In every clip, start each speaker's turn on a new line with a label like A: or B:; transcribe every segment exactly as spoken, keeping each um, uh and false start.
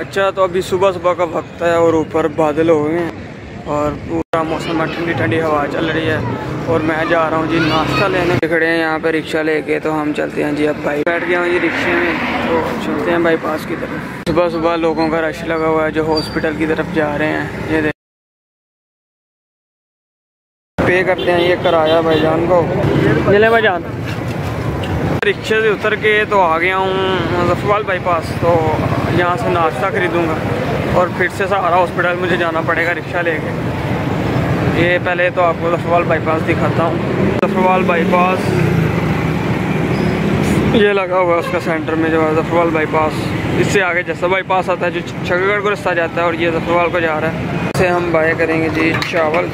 A: अच्छा, तो अभी सुबह सुबह का वक्त है और ऊपर बादल हो गए हैं और पूरा मौसम में ठंडी ठंडी हवा चल रही है और मैं जा रहा हूँ जी नाश्ता लेने। खड़े हैं यहाँ पे रिक्शा लेके, तो हम चलते हैं जी। अब भाई बैठ गया हूँ जी रिक्शे में, तो चलते हैं बाईपास की तरफ। सुबह सुबह लोगों का रश लगा हुआ है जो हॉस्पिटल की तरफ जा रहे हैं। ये देख, पे करते हैं ये किराया भाईजान को। चले भाईजान, रिक्शे से उतर के तो आ गया हूँ मुजफ्फरबाद बाईपास। तो यहाँ से नाश्ता खरीदूँगा और फिर से सहारा हॉस्पिटल मुझे जाना पड़ेगा रिक्शा लेके। ये पहले तो आपको मुजफ्फरबाद बाईपास दिखाता हूँ। मुजफ्फरबाद बाईपास ये लगा हुआ है उसका सेंटर में, जो मुजफ्फरबाद बाईपास। इससे आगे जैसा बाईपास आता है जो छगड़गढ़ को रास्ता जाता है और ये मुजफ्फरबाद को जा रहा है। इससे हम बाय करेंगे जी चावल।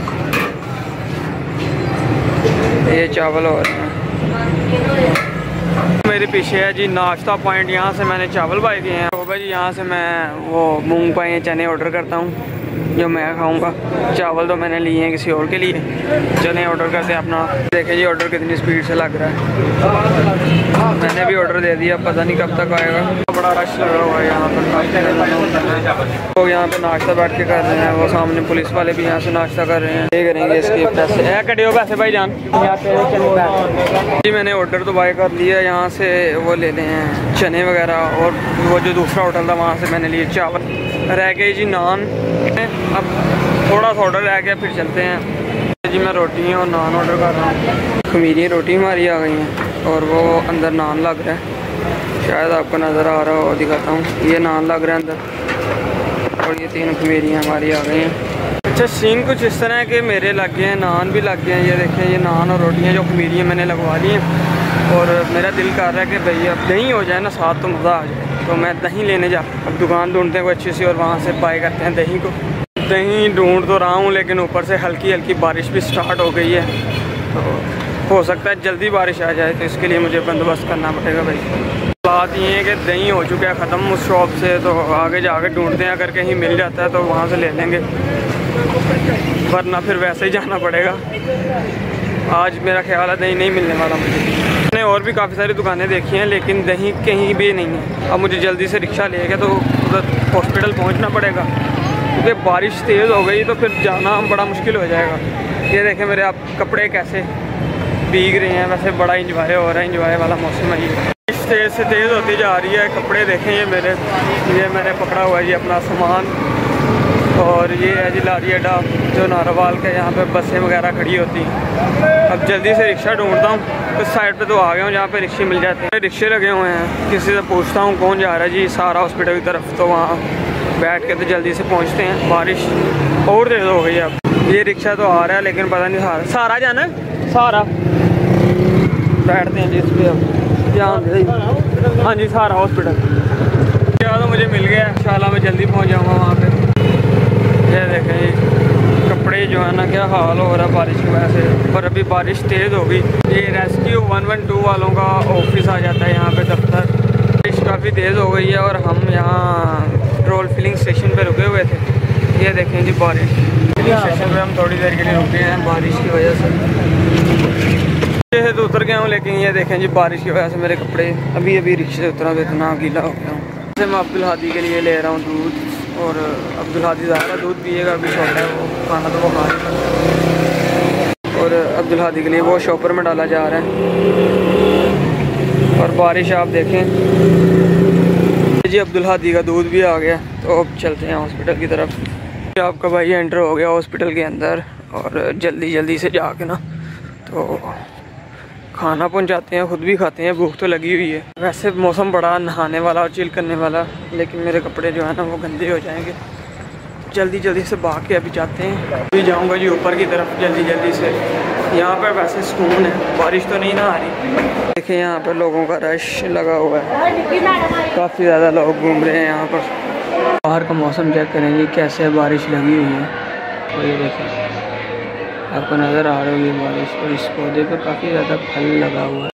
A: ये चावल और मेरे पीछे है जी नाश्ता पॉइंट। यहाँ से मैंने चावल बाय किए हैं। तो भाई यहाँ से मैं वो मूंग पाए चने ऑर्डर करता हूँ जो मैं खाऊंगा। चावल तो मैंने लिए हैं किसी और के लिए, चने ऑर्डर करते हैं अपना। देखें जी ऑर्डर कितनी स्पीड से लग रहा है। मैंने भी ऑर्डर दे दिया, पता नहीं कब तक आएगा। बड़ा रश लगा हुआ है यहाँ पर। तो यहाँ पे नाश्ता बैठ के कर रहे हैं, वो सामने पुलिस वाले भी यहाँ से नाश्ता कर रहे हैं। ये करेंगे इसके पैसे है कटे हो पैसे भाई जान। जी मैंने ऑर्डर तो बाय कर लिया। यहाँ से वो ले लें हैं चने वगैरह, और वो जो दूसरा होटल था वहाँ से मैंने लिए चावल। रह गए जी नान। अब थोड़ा सा ऑर्डर रह गया, फिर चलते हैं जी। मैं रोटी और नान ऑर्डर कर रहा हूँ। खमीरी रोटी हमारी आ गई हैं और वो अंदर नान लग रहा है, शायद आपको नज़र आ रहा हो, दिखाता हूँ। ये नान लग रहा है अंदर और ये तीन खमीरियाँ हमारी आ गई हैं। अच्छा, सीन कुछ इस तरह के मेरे लग गए हैं, नान भी लग गए हैं। ये देखें, ये नान और रोटियाँ जो खमीरियाँ मैंने लगवा ली हैं और मेरा दिल कर रहा है कि भैया अब दही हो जाए ना साथ तो मज़ा आ जाए। तो मैं दही लेने जा, अब दुकान ढूंढते हैं कोई अच्छी सी और वहाँ से बाय करते हैं दही को। दही ढूंढ तो रहा हूँ, लेकिन ऊपर से हल्की हल्की बारिश भी स्टार्ट हो गई है, तो हो सकता है जल्दी बारिश आ जाए। तो इसके लिए मुझे बंदोबस्त करना पड़ेगा भाई। बात ये है कि दही हो चुका है ख़त्म उस शॉप से, तो आगे जाके ढूंढते हैं, अगर कहीं मिल जाता है तो वहाँ से ले लेंगे, वरना फिर वैसे ही जाना पड़ेगा। आज मेरा ख्याल है दही नहीं मिलने वाला मुझे। मैंने और भी काफ़ी सारी दुकानें देखी हैं लेकिन दही कहीं भी नहीं है। अब मुझे जल्दी से रिक्शा लेके तो उधर हॉस्पिटल पहुंचना पड़ेगा, क्योंकि बारिश तेज़ हो गई तो फिर जाना बड़ा मुश्किल हो जाएगा। ये देखें मेरे आप कपड़े कैसे भीग रहे हैं। वैसे बड़ा इंजॉय हो रहा है, इंजॉय वाला मौसम है। ये बारिश तेज़ से तेज़ होती जा रही है। कपड़े देखें ये मेरे, ये मैंने पकड़ा हुआ है ये अपना सामान। और ये है जी लारी अड्डा जो नारोवाल के, यहाँ पे बसें वगैरह खड़ी होती हैं। अब जल्दी से रिक्शा ढूंढता हूँ। उस तो साइड पे तो आ गया हूँ जहाँ पे रिक्शे मिल जाते हैं। रिक्शे लगे हुए हैं, किसी से पूछता हूँ कौन जा रहा है जी सहारा हॉस्पिटल की तरफ, तो वहाँ बैठ के तो जल्दी से पहुँचते हैं। बारिश और तेज़ हो गई है। अब ये रिक्शा तो आ रहा है लेकिन पता नहीं सहारा सहारा जाना है। सहारा बैठते हैं जी इस पर। अब यहाँ हाँ जी सहारा हॉस्पिटल क्या तो मुझे मिल गया। इंशाल्लाह मैं जल्दी पहुँच जाऊँगा वहाँ पर। ये देखें जी कपड़े जो है ना क्या हाल हो रहा है बारिश की वजह से, और अभी बारिश तेज़ हो गई। ये रेस्क्यू वन वन टू वालों का ऑफिस आ जाता है यहाँ पे दफ्तर। बारिश काफ़ी तेज़ हो गई है और हम यहाँ पेट्रोल फिलिंग स्टेशन पे रुके हुए थे। ये देखें जी बारिश, फिलिंग स्टेशन पे हम थोड़ी देर के लिए रुके हैं बारिश की वजह से। ये तो उतर गया हूँ, लेकिन ये देखें जी बारिश की वजह से मेरे कपड़े अभी अभी रिक्शे से उतरा तो इतना गीला हो गया हूँ। जैसे मैं अब्दुल हादी के लिए ले रहा हूँ दूध, और अब्दुल हादी ज़्यादा दूध पिएगा, अभी छोटा है वो, खाना तो वो खा नहीं सकता। और अब्दुल हादी के लिए वो शॉपर में डाला जा रहा है। और बारिश आप देखें जी, अब्दुल हादी का दूध भी आ गया। तो अब चलते हैं हॉस्पिटल की तरफ। आपका भाई एंटर हो गया हॉस्पिटल के अंदर और जल्दी जल्दी से जाके ना तो खाना पहुंचाते हैं, खुद भी खाते हैं, भूख तो लगी हुई है। वैसे मौसम बड़ा नहाने वाला और चिल करने वाला, लेकिन मेरे कपड़े जो है ना वो गंदे हो जाएंगे। जल्दी जल्दी से भाग के अभी जाते हैं। अभी जाऊंगा जी ऊपर की तरफ जल्दी जल्दी से। यहाँ पर वैसे सुकून है, बारिश तो नहीं ना आ रही। देखिए यहाँ पर लोगों का रश लगा हुआ है, काफ़ी ज़्यादा लोग घूम रहे हैं यहाँ पर। बाहर का मौसम चेक करेंगे कैसे बारिश लगी हुई है। और ये देखें आपको नज़र आ रही होगी बारिश, और इस पौधे पर काफ़ी ज़्यादा फल लगा हुआ है।